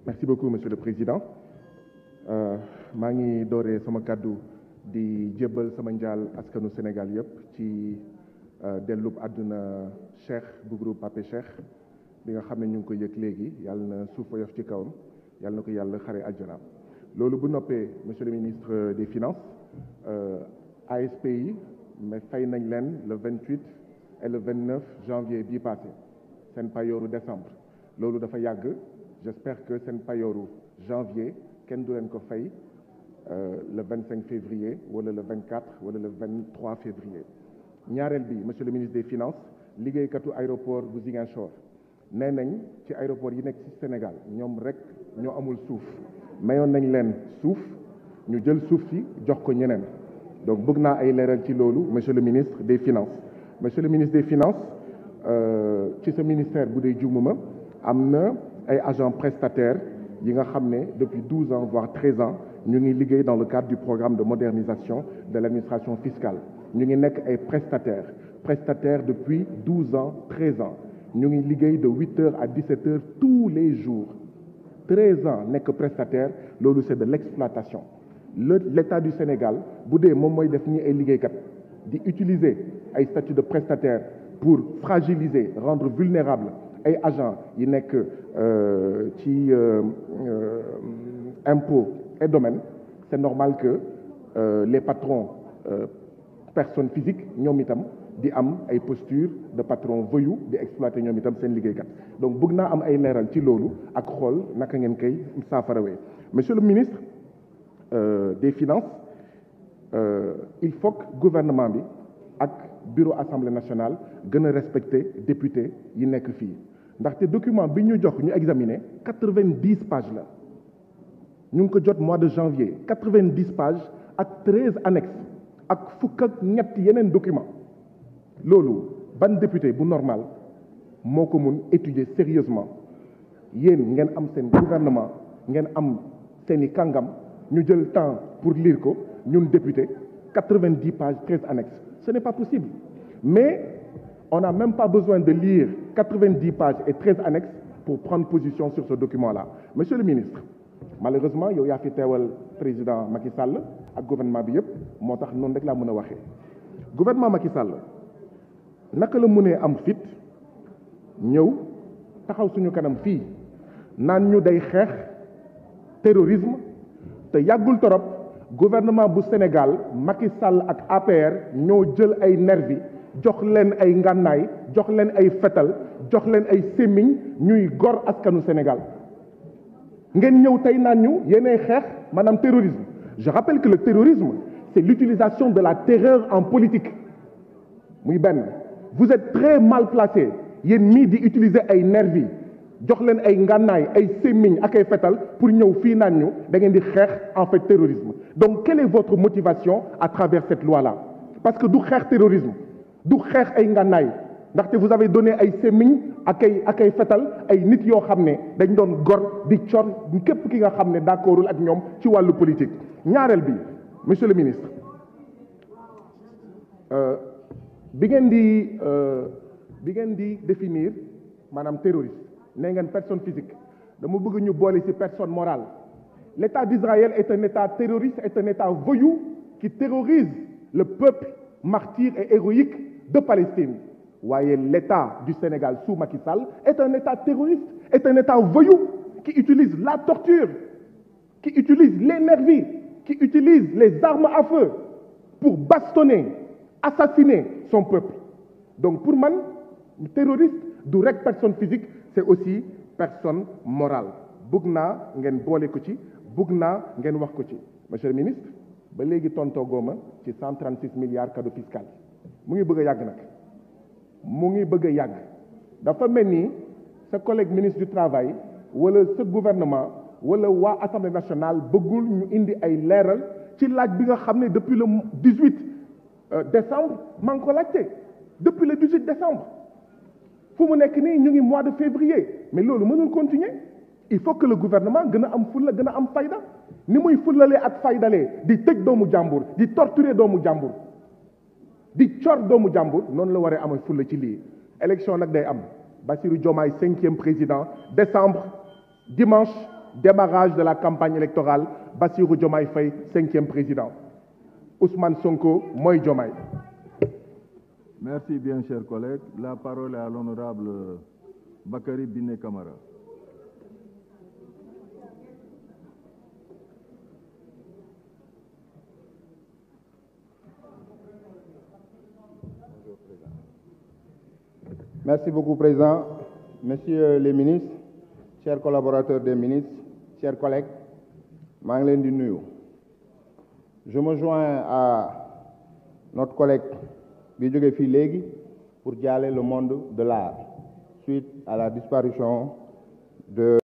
Merci beaucoup monsieur le président maa ngi dooree sama kàddu di jébbal sama njaal askanu Sénégal yëpp ci dellub àdduna Cheikh bu groupe Pape Cheikh bi nga xam ne ñu ngi ko yëg léegi yàlla na suuf oyof ci kawam yàlla na ko yàlla xare àjjana. Loolu bu noppee monsieur le ministre des finances ASP yi mais fay nañ leen le 28 et le 29 janvier bii passé seen payooru décembre loolu dafa yàgg. J'espère que seen payooru janvier kenn du leen ko fay le 25 février wala le 24 wala le 23 février. ñaareel bi monsieur le ministre des finances liggéeykatu aéroport bu Ziguinchor nee nañ ci aéroport yi nekk ci Sénégal ñoom rek ñoo amul suuf mayoon nañ leen suuf ñu jël suuf si jox ko ñeneen donc bëgg naa ay leeral ci loolu monsieur le ministre des finances. Monsieur le ministre des finances ci sa ministère bu dee jumuma am na ay agents prestataires yi nga xam ne depuis 12 ans voire 13 ans ñu ngi liggéey dans le cadre du programme de modernisation de l'administration fiscale ñu ngi nekk ay prestataires depuis 12 ans 13 ans ñu ngi liggéey de 8 heures à 17 heures tous les jours 13 ans nekk prestataire loolu c'est de l'exploitation. L'État du Sénégal bu dee moom mooy def ñi ay liggéeykat di utiliser ay statut de prestataire pour fragiliser rendre vulnérable ay agents yi nekk ci impôts et domaines c'est normal que les patrons personnes physiques ñoom itam di am ay posture de patron voyou di exploiter ñoom itam seen liggéeykat donc bëgg naa am ay leeral ci loolu ak xool naka ngeen koy saafarawee. Monsieur le ministre des finances il faut que gouvernement bi ak bureau assemblée nationale gën a respecter député yi nekk fii. ndaxte document bi ñu jox ñu examiner 90 pages la ñu ngi ko jot mois de janvier 90 pages ak 13 annexes ak fukk ak ñett yeneen document loolu ban député bu normal moo ko mun étudier sérieusement yéen ngeen am seen gouvernement ngeen am seeni kàngam ñu jël temps pour lire ko ñun député 90 pages 13 annexes ce n'est pas possible mais on n'a même pas besoin de lire 90 pages et 13 annexes pour prendre position sur ce document-là. Monsieur le ministre, malheureusement yow yaa fi teewal président Macky Sall ak gouvernement bi yëpp moo tax noonu rek laa mën a waxee. Gouvernement Macky Sall naka la mënee am fit ñëw taxaw suñu kanam fii naan ñu day xeex terrorisme te yàggul torop gouvernement bu Sénégal Macky Sall ak APR ñoo jël ay nervi jox leen ay ngànnaay jox leen ay fetal jox leen ay sémmiñ ñuy gor askanu Sénégal ngeen ñëw tey naan ñu yéenay xeex maanaam terrorisme. Je rappelle que le terrorisme c'est l'utilisation de la terreur en politique muy benn. Vous êtes très mal placé yéen mii di utiliser ay nervi jox leen ay ngànnaay ay sémmiñ ak ay fetal pour ñëw fii naan ñu da ngeen di xeex en fait terrorisme. Donc quelle est votre motivation à travers cette loi-là? Parce que du xeex terrorisme du xeex ay ngànnaay ndaxte vous avez donné ay sémmiñ ak ay fetal ay nit yoo xam ne dañ doon gor di cor képp ki nga xam ne d'accordul ak ñoom ci wàllu politique. ñaareel bi monsieur le ministre bi ngeen di définir maanaam terroriste nee ngeen personne physique dama bëgg ñu boole ci personne morale. L'État d'Israël est un État terroriste, est un État voyou qui terrorise le peuple martyr et héroïque de Palestine. Voyez, l'État du Sénégal sous Macky Sall est un État terroriste, est un État voyou qui utilise la torture, qui utilise les nervis, qui utilise les armes à feu pour bastonner, assassiner son peuple. Donc pour man, terroriste du rek personne physique, c'est aussi personne morale. Bëgg naa ngeen boole ko ci, bëgg naa ngeen wax ko ci. Monsieur le ministre, ba léegi tontoo gooma ci 136 milliards cadeau fiscal mu ngi bëgg a yàgg nag mu ngi bëgg a yàgg dafa mel ni sa collègue ministre du travail wala sa gouvernement wala waa assemblée nationale bëggul ñu indi ay leeral ci laaj bi nga xam ne depuis le 18 décembre maa ngi ko laajte depuis le 18 décembre fu mu nekk nii ñu ngi mois de février mais loolu mënul continuer. Il faut que le gouvernement gën a am fulla gën a am fayda ni muy fullalee ak faydalee di tëj doomu jàmbur di torturer doomu jàmbur di cor doomu jàmbur noonu la waree amee fulla ci lii. élection nag day am Bassirou Diomaye 5e président décembre dimanche démarrage de la campagne électorale Bassirou Diomaye Faye 5e président Ousmane Sonko mooy Diomaye. Merci bien, chers collègues. La parole est à l'honorable Bakary Biné Camara. Merci beaucoup, Président. Messieurs les ministres, chers collaborateurs des ministres, chers collègues, maa ngi leen di nuyu. Je me joins à notre collègue bi jóge fii léegi pour jaale le monde de l'art suite à la disparition de